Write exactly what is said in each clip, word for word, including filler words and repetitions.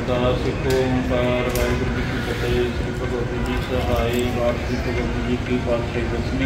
अरदास एक ओंकार वाहिगुरू जी की फतेह। श्री भगवती जी सहाय। वार श्री भगवती जी की पातशाही दसवीं।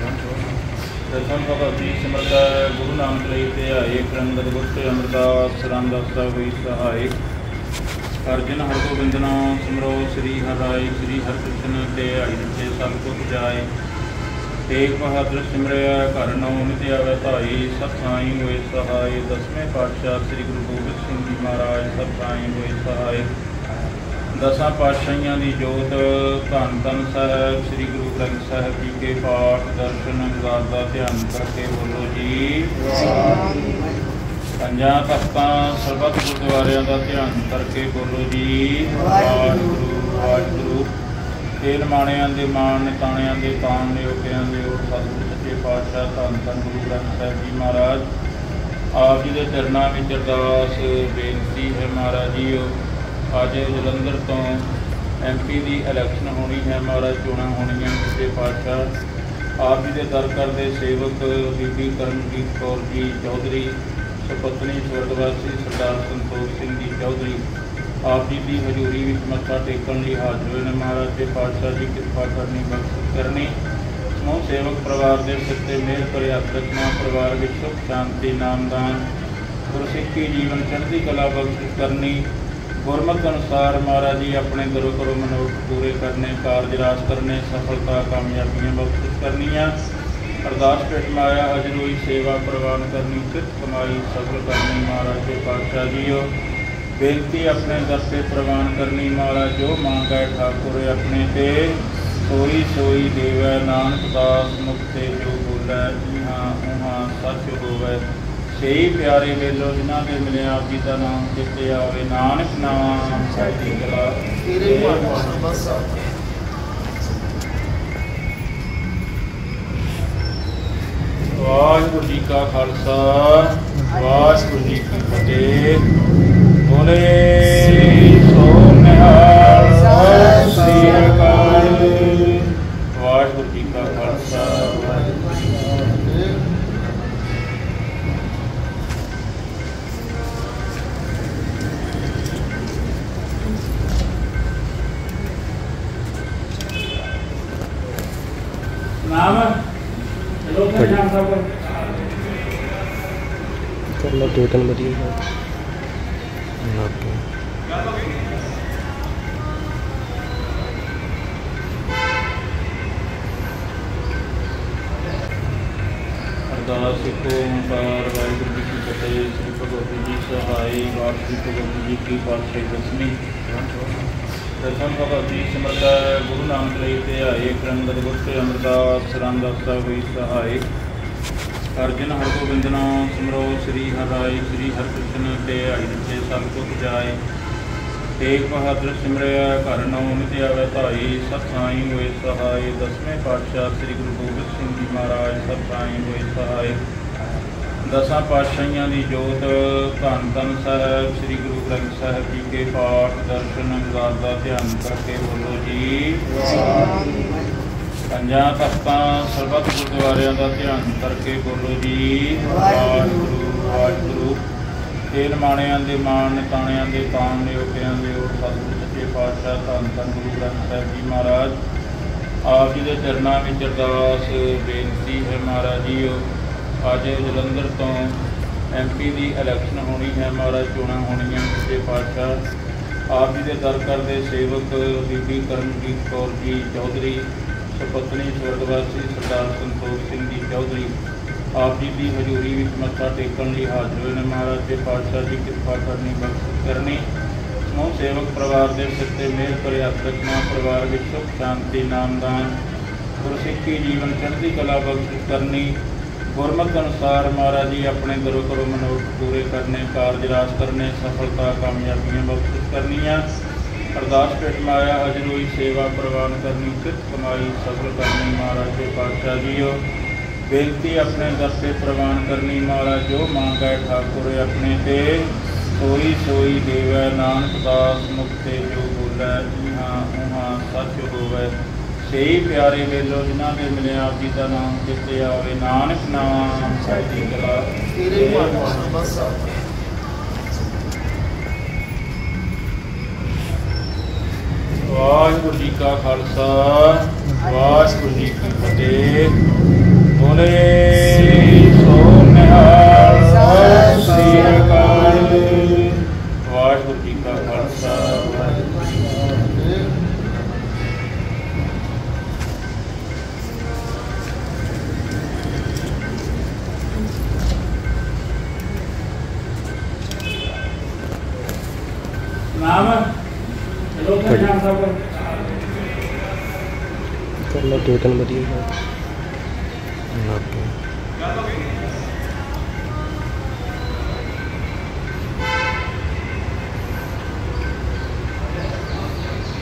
प्रथम भगवती सिमरता गुरु नानक लई ध्याए। अंगद गुरत अमरदास रामदास होई सहाय। अर्जन हरगोबिंद नाम सिमरो श्री हर राय। श्री हरकृष्ण ध्याई रचे सब कुछ जाए। तेग बहादुर सिमरिया घर नौ नित आवे धाई। सत साई होए सहाय। दसवें पातशाह श्री गुरु गोबिंद सिंह जी महाराज सत साई होए सहाय। दसां पातशाहियां दी जोत धन धन साहब श्री गुरु ग्रंथ साहिब जी के पाठ दर्शन अरदास दा ध्यान करके बोलो जी। पंजां तख्तां सरबत गुरुद्वारियां दा ध्यान करके बोलो जी। वाहिगुरू वाहिगुरू। तेल माणियां दे मान ताणियां दे तान नियोगियां दे ओट सतगुरु सच्चे पातशाह धन धन गुरु ग्रंथ साहिब जी महाराज आप जी के चरणों में अरदास बेनती है महाराज जी। अज जलंधर तो एम पी की इलैक्शन होनी है महाराज। चोणां होनियां सच्चे पातशाह आप जी के दर करदे सेवक बीबी करमजीत कौर जी चौधरी सुपत्नी स्वर्गवासी सरदार संतोष सिंह जी चौधरी आप जी की हजूरी में मत्था टेकन लिए हाजिर हुए ने। महाराज के पातशाह जी कृपा करनी बख्शिश करनी। समूह सेवक परिवार के सिर से मेहर भरे हथ रखना। परिवार में सुख शांति नामदान गुरसिੱਖੀ जीवन चढ़ती कला बख्शिश करनी। गुरमत अनुसार महाराज जी अपने दरों करो मनोरथ पूरे करने। कारज रास करने सफलता कामयाबियां बख्शिश करनियाँ। अरदास पेट माया हाजिर हुई सेवा प्रवान करनी। चित कमाई सफल करनी। महाराज के पातशाह जी बेनती अपने दर से प्रवान करनी। महाराज जो मांगा ठाकुर अपने ते सोई सोई देवै। नानक दास मुक्ते जो बोलै इहाँ उहाँ सच होवै। सही प्यारे वेलो जिन्हां दे मिले आप जी का नाम चेते आवे। नानक नाम चढ़ती कला तेरे वाहिगुरू जी का खालसा वाहिगुरू जी की फतेह। बोले सो निहाल सत श्री अकाल। वाहिगुरू जी का खालसा वाहिगुरू जी की फतेह। नाम कर लो दो तीन बजे अरदास एक ओंकार वाहिगुरू जी की फतेह। श्री भगवती जी सहाय। वार श्री भगवती जी की पातशाही दसवीं। प्रथम भगवती सिमरता गुरु नानक लई ध्याए। अंगद गुरत अमरदास रामदास होई सहाय। अर्जन हरगोबिंद नाम सिमरो श्री हर राय। श्री हरकृष्ण ध्याई रचे सब कुछ जाए। तेग बहादुर सिमरिया घर नौ नित आवे धाई। सत साई होए सहाय। दसवें पातशाह श्री गुरु गोबिंद सिंह जी महाराज सत साई होए सहाय। दसां पातशाहियां दी जोत धन धन साहब श्री गुरु ग्रंथ साहिब जी के पाठ दर्शन अरदास दा ध्यान करके बोलो जी। पंजां तख्तां सरबत गुरुद्वारियां दा ध्यान करके बोलो जी। वाहिगुरू वाहिगुरू। तेल माणियां दे मान ताणियां दे तान नियोगियां दे ओट सतगुरु सच्चे पातशाह धन धन गुरु ग्रंथ साहिब जी महाराज आप जी के चरणों में अरदास बेनती है महाराज जी। अज जलंधर तो एम पी की इलैक्शन होनी है महाराज। चोणां होनियां सच्चे पातशाह आप जी के दर करदे सेवक बीबी करमजीत कौर जी चौधरी सुपत्नी स्वर्गवासी सरदार संतोष सिंह जी चौधरी आप जी की हजूरी में मत्था टेकन लिए हाजिर हुए ने। महाराज के पातशाह जी कृपा करनी बख्शिश करनी। समूह सेवक परिवार के सिर से मेहर भरे हथ रखना। परिवार में सुख शांति नामदान गुरसिੱਖੀ जीवन चढ़ती कला बख्शिश करनी। गुरमत अनुसार महाराज जी अपने दरों करो मनोरथ पूरे करने। कारज रास करने सफलता कामयाबियां बख्शिश करनियाँ। अरदास पेट माया हाजिर हुई सेवा प्रवान करनी। चित कमाई सफल करनी। महाराज के पातशाह जी बेनती अपने दर से प्रवान करनी। महाराज जो मांगा ठाकुर अपने ते सोई सोई देवै। नानक दास मुक्ते जो बोलै इहाँ उहाँ सच होवै। सही प्यारे वेलो जिन्हां दे मिले आप जी का नाम चेते आवे। नानक नाम चढ़ती कला तेरे ਵਾਹਿਗੁਰੂ ਜੀ ਕਾ ਖਾਲਸਾ ਵਾਹਿਗੁਰੂ ਜੀ ਕੀ ਫਤਿਹ। ਬੋਲੇ ਸੋ ਨਿਹਾਲ ਸਤਿ ਸ੍ਰੀ ਅਕਾਲ। ਵਾਹਿਗੁਰੂ ਜੀ ਕਾ ਖਾਲਸਾ ਵਾਹਿਗੁਰੂ ਜੀ ਕੀ ਫਤਿਹ। नाम चलो क्या नाम सब कर लो दो तीन बजे।